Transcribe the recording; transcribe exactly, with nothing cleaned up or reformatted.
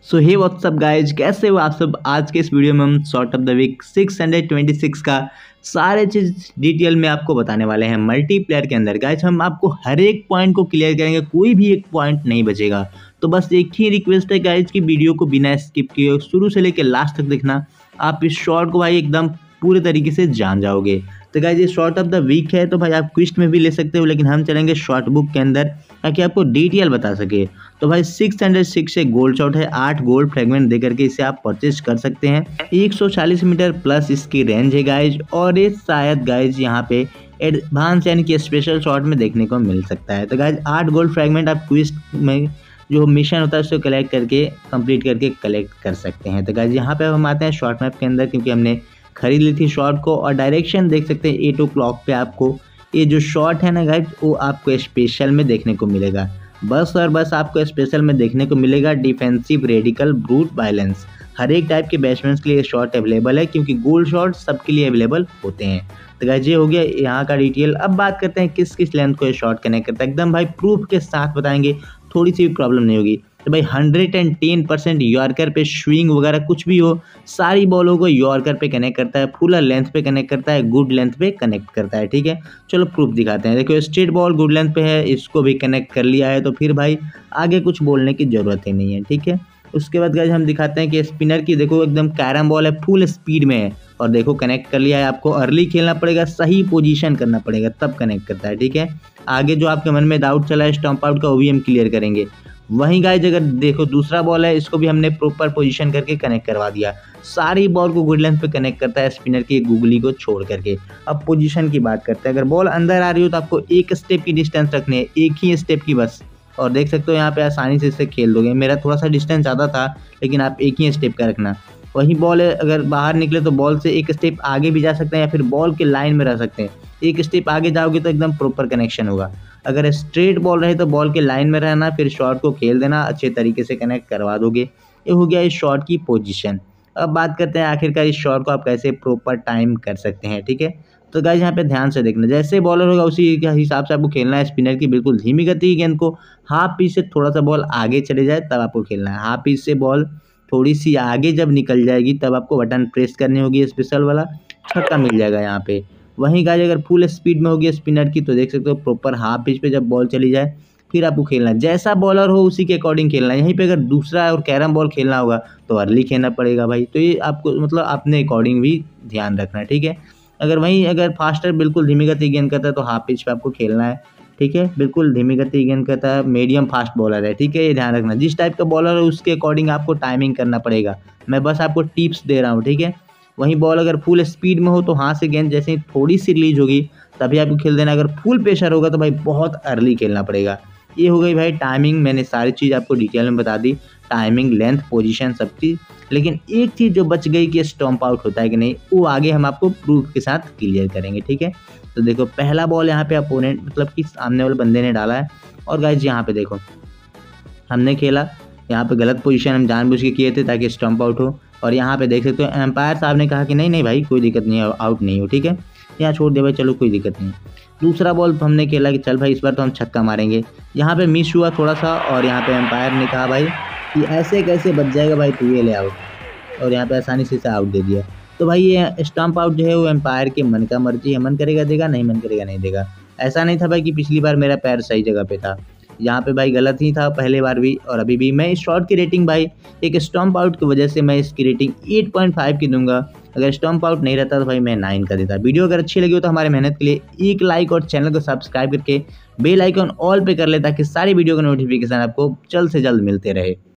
सो हे what's up guys, कैसे हो आप सब। आज के इस वीडियो में हम short of the week six hundred twenty six का सारे चीज़ डिटेल में आपको बताने वाले हैं। मल्टीप्लेयर के अंदर गाइज हम आपको हर एक पॉइंट को क्लियर करेंगे, कोई भी एक पॉइंट नहीं बचेगा। तो बस एक ही रिक्वेस्ट है गाइज की वीडियो को बिना स्किप किए शुरू से लेकर लास्ट तक देखना। आप इस शॉर्ट को भाई एकदम पूरे तरीके से जान जाओगे। तो गाइज ये शॉर्ट ऑफ द वीक है, तो भाई आप क्विस्ट में भी ले सकते हो, लेकिन हम चलेंगे शॉर्ट बुक के अंदर ताकि आपको डिटेल बता सके। तो भाई सिक्स हंड्रेड सिक्स से गोल्ड शॉट है, आठ गोल्ड फ्रेगमेंट दे करके इसे आप परचेज कर सकते हैं। एक सौ चालीस मीटर प्लस इसकी रेंज है गाइज, और ये शायद गाइज यहाँ पे एडवांस यानी कि स्पेशल शॉट में देखने को मिल सकता है। तो गाइज आठ गोल्ड फ्रेगमेंट आप क्विस्ट में जो मिशन होता है उसको कलेक्ट करके कंप्लीट करके कलेक्ट कर सकते हैं। तो गाइज यहाँ पे हम आते हैं शॉर्ट मैप के अंदर, क्योंकि हमने खरीद ली थी शॉर्ट को, और डायरेक्शन देख सकते हैं एट ओ क्लॉक पे आपको ये जो शॉट है ना गाइज वो आपको स्पेशल में देखने को मिलेगा। बस और बस आपको स्पेशल में देखने को मिलेगा डिफेंसिव रेडिकल ब्रूट वायलेंस। हर एक टाइप के बैट्समैन के लिए शॉट अवेलेबल है, क्योंकि गोल्ड शॉट सबके लिए अवेलेबल होते हैं। तो गाइज ये हो गया यहाँ का डिटेल। अब बात करते हैं किस किस लेंथ को ये शॉट कनेक्ट करता है, एकदम भाई प्रूफ के साथ बताएंगे, थोड़ी सी भी प्रॉब्लम नहीं होगी। तो भाई hundred and ten percent yorker पे स्विंग वगैरह कुछ भी हो, सारी बॉलों को यॉर्कर पे कनेक्ट करता है, फुलर लेंथ पे कनेक्ट करता है, गुड लेंथ पे कनेक्ट करता है। ठीक है, चलो प्रूफ दिखाते हैं। देखो स्ट्रेट बॉल गुड लेंथ पे है, इसको भी कनेक्ट कर लिया है, तो फिर भाई आगे कुछ बोलने की ज़रूरत ही नहीं है। ठीक है, उसके बाद गाइस हम दिखाते हैं कि स्पिनर की देखो एकदम कैरम बॉल है, फुल स्पीड में है, और देखो कनेक्ट कर लिया है। आपको अर्ली खेलना पड़ेगा, सही पोजीशन करना पड़ेगा, तब कनेक्ट करता है। ठीक है, आगे जो आपके मन में डाउट चला है स्टंप आउट का, वो भी हम क्लियर करेंगे। वहीं गाइज अगर देखो दूसरा बॉल है, इसको भी हमने प्रॉपर पोजीशन करके कनेक्ट करवा दिया। सारी बॉल को गुड लेंथ पे कनेक्ट करता है स्पिनर की गुगली को छोड़ करके। अब पोजीशन की बात करते हैं, अगर बॉल अंदर आ रही हो तो आपको एक स्टेप की डिस्टेंस रखनी है, एक ही स्टेप की बस, और देख सकते हो यहाँ पे आसानी से इसे खेल दोगे। मेरा थोड़ा सा डिस्टेंस ज़्यादा था, लेकिन आप एक ही स्टेप का रखना। वही बॉल है, अगर बाहर निकले तो बॉल से एक स्टेप आगे भी जा सकते हैं, या फिर बॉल के लाइन में रह सकते हैं। एक स्टेप आगे जाओगे तो एकदम प्रॉपर कनेक्शन होगा। अगर स्ट्रेट बॉल रहे तो बॉल के लाइन में रहना, फिर शॉट को खेल देना, अच्छे तरीके से कनेक्ट करवा दोगे। ये हो गया इस शॉट की पोजीशन। अब बात करते हैं आखिरकार इस शॉट को आप कैसे प्रॉपर टाइम कर सकते हैं। ठीक है, तो गाइस यहाँ पे ध्यान से देखना, जैसे बॉलर होगा उसी के हिसाब से आपको खेलना है। स्पिनर की बिल्कुल धीमी गति की गेंद को हाफ पिच से थोड़ा सा बॉल आगे चले जाए तब आपको खेलना है। हाफ पिच से बॉल थोड़ी सी आगे जब निकल जाएगी तब आपको बटन प्रेस करनी होगी, स्पेशल वाला छक्का मिल जाएगा यहाँ पे। वहीं गाइस अगर फुल स्पीड में होगी स्पिनर की, तो देख सकते हो प्रॉपर हाफ पिच पे जब बॉल चली जाए फिर आपको खेलना है। जैसा बॉलर हो उसी के अकॉर्डिंग खेलना है। यहीं पे अगर दूसरा और कैरम बॉल खेलना होगा तो अर्ली खेलना पड़ेगा भाई। तो ये आपको मतलब अपने अकॉर्डिंग भी ध्यान रखना है। ठीक है, अगर वहीं अगर फास्टर बिल्कुल धीमी गति गेंद करता है तो हाफ पिच पे आपको खेलना है। ठीक है, बिल्कुल धीमी गति गेंद करता है, मीडियम फास्ट बॉलर है। ठीक है, ये ध्यान रखना, जिस टाइप का बॉलर है उसके अकॉर्डिंग आपको टाइमिंग करना पड़ेगा। मैं बस आपको टिप्स दे रहा हूँ। ठीक है, वहीं बॉल अगर फुल स्पीड में हो तो हाथ से गेंद जैसे ही थोड़ी सी रिलीज होगी तभी आपको खेल देना। अगर फुल प्रेशर होगा तो भाई बहुत अर्ली खेलना पड़ेगा। ये हो गई भाई टाइमिंग, मैंने सारी चीज़ आपको डिटेल में बता दी, टाइमिंग, लेंथ, पोजीशन, सब चीज़। लेकिन एक चीज़ जो बच गई कि स्टंप आउट होता है कि नहीं, वो आगे हम आपको प्रूफ के साथ क्लियर करेंगे। ठीक है, तो देखो पहला बॉल यहाँ पे अपोनेंट मतलब कि सामने वाले बंदे ने डाला है, और गाइज यहाँ पे देखो हमने खेला, यहाँ पे गलत पोजीशन हम जानबूझ के किए थे ताकि स्टंप आउट हो। और यहाँ पे देख सकते हो एम्पायर साहब ने कहा कि नहीं नहीं भाई कोई दिक्कत नहीं है, आउट नहीं हो। ठीक है, यहाँ छोड़ दे भाई, चलो कोई दिक्कत नहीं। दूसरा बॉल तो हमने खेला कि चल भाई इस बार तो हम छक्का मारेंगे। यहाँ पे मिस हुआ थोड़ा सा, और यहाँ पे एम्पायर ने कहा भाई कि ऐसे कैसे बच जाएगा भाई, तू ये ले आउट, और यहाँ पे आसानी से इसे आउट दे दिया। तो भाई ये स्टंप आउट जो है वो एम्पायर के मन का मर्जी है, मन करेगा देगा, नहीं मन करेगा नहीं देगा। ऐसा नहीं था भाई कि पिछली बार मेरा पैर सही जगह पे था, यहाँ पे भाई गलत ही था पहले बार भी और अभी भी। मैं इस शॉट की रेटिंग भाई एक स्टंप आउट की वजह से मैं इसकी रेटिंग एट पॉइंट फाइव की दूंगा। अगर स्टंप आउट नहीं रहता तो भाई मैं नाइन का देता। वीडियो अगर अच्छी लगी हो तो हमारे मेहनत के लिए एक लाइक और चैनल को सब्सक्राइब करके बेल आइकन ऑल पे कर ले, ताकि सारी वीडियो का नोटिफिकेशन आपको जल्द से जल्द मिलते रहे।